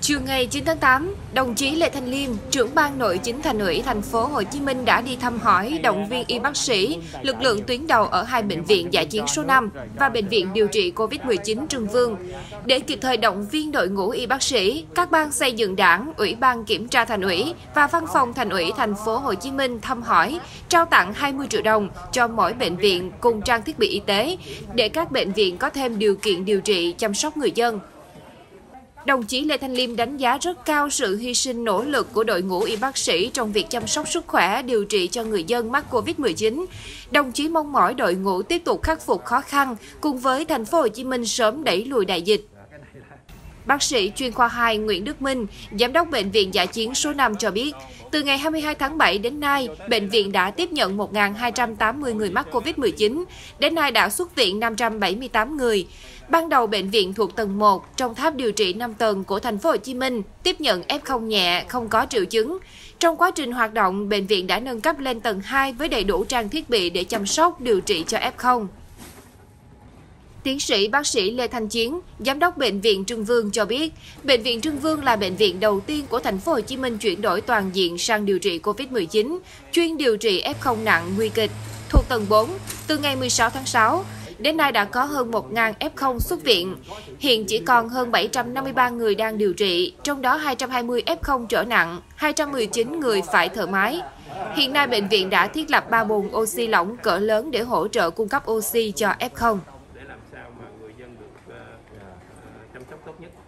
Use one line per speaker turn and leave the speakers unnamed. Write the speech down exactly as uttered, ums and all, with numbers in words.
Chiều ngày chín tháng tám, đồng chí Lê Thanh Liêm, trưởng ban nội chính Thành ủy Thành phố Hồ Chí Minh đã đi thăm hỏi, động viên y bác sĩ, lực lượng tuyến đầu ở hai bệnh viện dã chiến số năm và bệnh viện điều trị Covid mười chín Trưng Vương. Để kịp thời động viên đội ngũ y bác sĩ, các ban xây dựng Đảng, Ủy ban Kiểm tra Thành ủy và Văn phòng Thành ủy Thành phố Hồ Chí Minh thăm hỏi, trao tặng hai mươi triệu đồng cho mỗi bệnh viện cùng trang thiết bị y tế để các bệnh viện có thêm điều kiện điều trị chăm sóc người dân. Đồng chí Lê Thanh Liêm đánh giá rất cao sự hy sinh nỗ lực của đội ngũ y bác sĩ trong việc chăm sóc sức khỏe, điều trị cho người dân mắc Covid mười chín. Đồng chí mong mỏi đội ngũ tiếp tục khắc phục khó khăn cùng với Thành phố Hồ Chí Minh sớm đẩy lùi đại dịch. Bác sĩ chuyên khoa hai Nguyễn Đức Minh, Giám đốc Bệnh viện dã chiến số năm cho biết, từ ngày hai mươi hai tháng bảy đến nay, bệnh viện đã tiếp nhận một nghìn hai trăm tám mươi người mắc Covid mười chín, đến nay đã xuất viện năm trăm bảy mươi tám người. Ban đầu bệnh viện thuộc tầng một trong tháp điều trị năm tầng của Thành phố Hồ Chí Minh tiếp nhận ép không nhẹ, không có triệu chứng. Trong quá trình hoạt động, bệnh viện đã nâng cấp lên tầng hai với đầy đủ trang thiết bị để chăm sóc, điều trị cho ép không. Tiến sĩ bác sĩ Lê Thanh Chiến, Giám đốc Bệnh viện Trưng Vương cho biết, Bệnh viện Trưng Vương là bệnh viện đầu tiên của Thành phố Hồ Chí Minh chuyển đổi toàn diện sang điều trị Covid mười chín, chuyên điều trị ép không nặng nguy kịch. Thuộc tầng bốn, từ ngày mười sáu tháng sáu, đến nay đã có hơn một nghìn ép không xuất viện. Hiện chỉ còn hơn bảy trăm năm mươi ba người đang điều trị, trong đó hai trăm hai mươi ép không trở nặng, hai trăm mười chín người phải thở máy. Hiện nay bệnh viện đã thiết lập ba bồn oxy lỏng cỡ lớn để hỗ trợ cung cấp oxy cho ép không.
Để làm sao mà người dân được uh, uh, chăm sóc tốt nhất.